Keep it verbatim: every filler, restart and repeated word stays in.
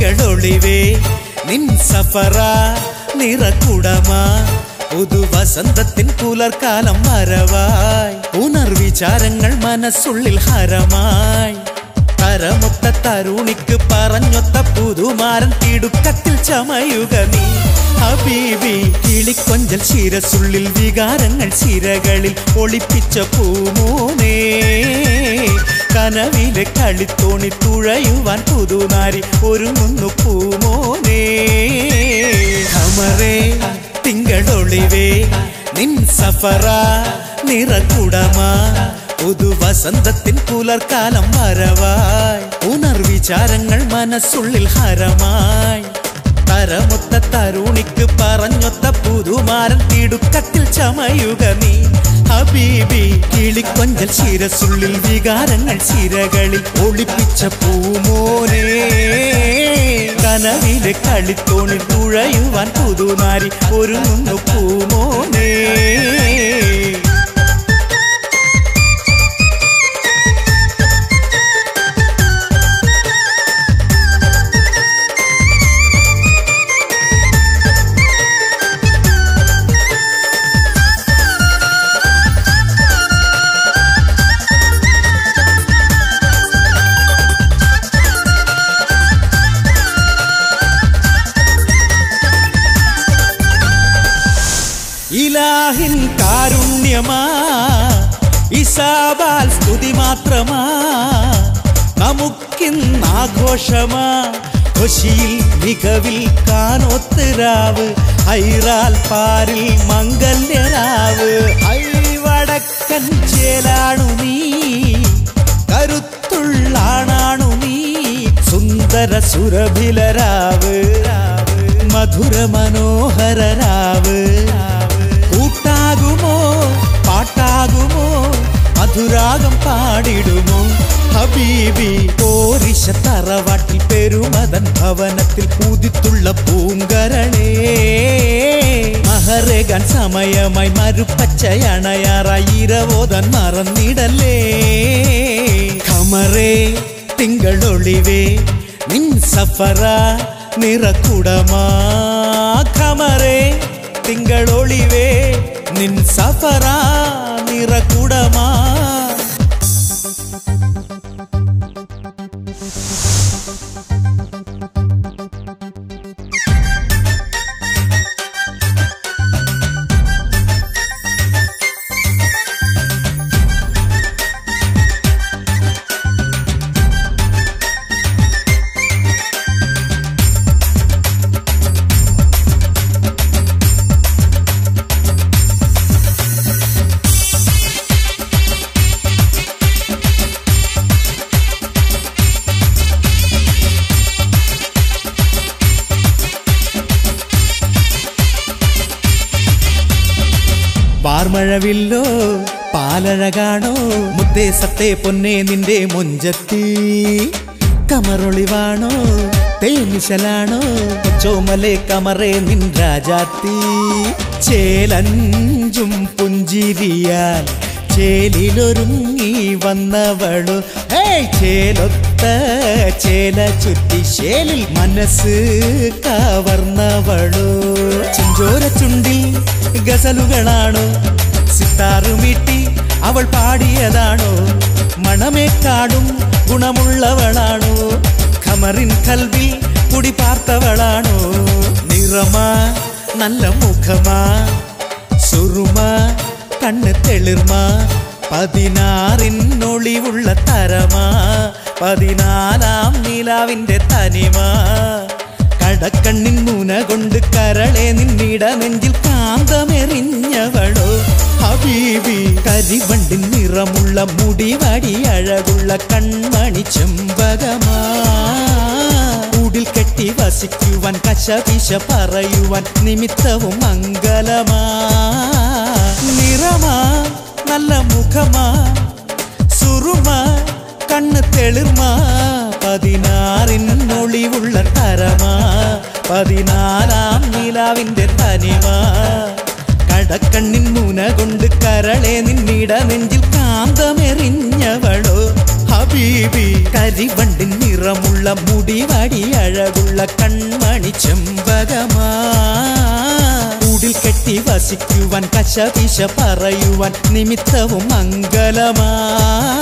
തിങ്കളൊളിവേ നിൻ സഫറ നിറകുടമാ പുതുവസന്തത്തിൻ പുലർക്കാലം വരവായി പുനർവിചാരങ്ങൾ മനസ്സുള്ളിൽ ഹരമായി തരമൊത്ത തരുണിക്ക് പറഞ്ഞൊത്ത പുതുമാരൻ തിടുക്കത്തിൽ ചമയുക നീ ഹബീബി കിളിക്കൊഞ്ചൽ ശിരസുള്ളിൽ വികാരങ്ങൾ ശിരകളിൽ ഒളിപ്പിച്ച പൂമോനേ കനവിലെ കളിത്തോണി തുഴയുവാൻ പുതുനാരി ഒരുങ്ങുന്നു പൂമോനേ ഖമറേ തിങ്കളൊളിവേ നിൻ സഫറ നിറകുടമാ പുതുവസന്തത്തിൻ പുലർക്കാലം വരവായി പുനർവിചാരങ്ങൾ മനസ്സുള്ളിൽ ഹരമായി തരമൊത്ത തരുണിക്ക് പറഞ്ഞൊത്ത പുതുമാരൻ തിടുക്കത്തിൽ ചമയുക നീ ഹബീബി കിളിക്കൊഞ്ചൽ ശിരസുള്ളിൽ വികാരങ്ങൾ ശിരകളിൽ ഒളിപ്പിച്ച പൂമോനേ കനവിലെ കളിത്തോണി തുഴയുവാൻ പുതുനാരി ഒരുങ്ങുന്നു പൂമോനേ ഇലാഹിൻ കാരുണ്യമാ ഇസാബാൽ സ്തുതി മാത്രമാ നമുക്കിന്നാഘോഷമാ ഖുശിയിൽ മികവിൽ കാനോത്തരാവ് ഹൈറാൽ പാരിൽ മംഗല്യരാവ് ഹൈ വടക്കൻ ചേലാണു നീ കരുത്തുള്ളാണാണു നീ സുന്ദര സുരഭിലരാവ് മധുര മനോഹരരാവ് കൂട്ടാകുമോ പാട്ടാകുമോ മധുരാഗം പാടിടുമോ ഹബീബി പോരിശ തറവാട്ടിൽ പെരുമതൻ ഭവനത്തിൽ ഉദിത്തുള്ള പൂങ്കരളേ മഹരേകാൻ സമയമായി മരുപ്പച്ചയണയാറായി ഇരവോതാൻ മറന്നിടല്ലേ ഖമറേ തിങ്കളൊളിവേ നിൻ സഫറ നിറകുടമാ ഖമറേ തിങ്കളൊളിവേ നിൻ സഫറ നിറകുടമാ പാർമഴവില്ലോ പാലഴകാണോ മുദ്ദേശത്തെ പൊന്നേ നിന്റെ മുഞ്ചത്തി കമറൊളിവാണോ തേനിശലാണോ ചോമലെ കമറേ നിൻ രാജാത്തി ചേലഞ്ചും പുഞ്ചിരിയാൽ ചേലിലൊരുങ്ങി വന്നവളു ഹേയ് ചേലൊത്ത ചേല ചുറ്റി ശേലിൽ മനസ്സ് കവർന്നവളു ചിഞ്ചോര ചുണ്ടിൽ ഗസലുകളാണോ സിത്താറുമീട്ടി അവൾ പാടിയതാണോ മണമേക്കാടും ഗുണമുള്ളവളാണോ ഖമറിൻ കൽവിൽ കുടി പാർത്തവളാണോ നിറമാ നല്ല മുഖമാ സുറുമ കണ്ണ് തെളിർമാ പതിനാറിനൊളിവുള്ള തരമാ പതിനാലാം നിലാവിന്റെ തനിമാ കടക്കണ്ണിൻ മുന കൊണ്ട് കരളെ നിന്നിട നെഞ്ചിൽ കാന്തമെറിഞ്ഞവളോ ഹബീബി കരിവണ്ടിൻ നിറമുള്ള മുടിവടി അഴകുള്ള കൺമണി ചെമ്പകമാ കൂടിൽ കെട്ടി വസിക്കുവാൻ കശപിശ പറയുവാൻ നിമിത്തവും മംഗലമാ നിറമാ നല്ല മുഖമാ സുറുമ കണ്ണ് തെളിർമാ പതിനാറിനൊളിവുള്ള തരമാ പതിനാലാം നിലാവിന്റെ തനിമാ കടക്കണ്ണിൻ മുന കൊണ്ട് കരളെ നിന്നിട നെഞ്ചിൽ കാന്തമെറിഞ്ഞവളോ ഹബീബി കരിവണ്ടിൻ നിറമുള്ള മുടിവാടി അഴകുള്ള കൺമണി ചെമ്പകമാ കൂടിൽ കെട്ടി വസിക്കുവാൻ കശപിശ പറയുവാൻ നിമിത്തവും മംഗലമാ